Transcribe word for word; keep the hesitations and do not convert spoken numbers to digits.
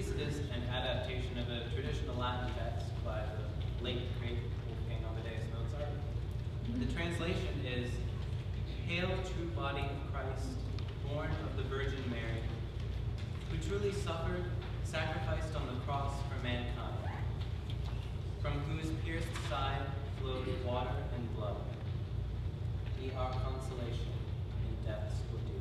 piece is an adaptation of a traditional Latin text by the late great Wolfgang Amadeus Mozart. The translation is, "Hail, true body of Christ, born of the Virgin Mary, who truly suffered, sacrificed on the cross for mankind, from whose pierced side flowed water and blood. Be our consolation in death's ordeal."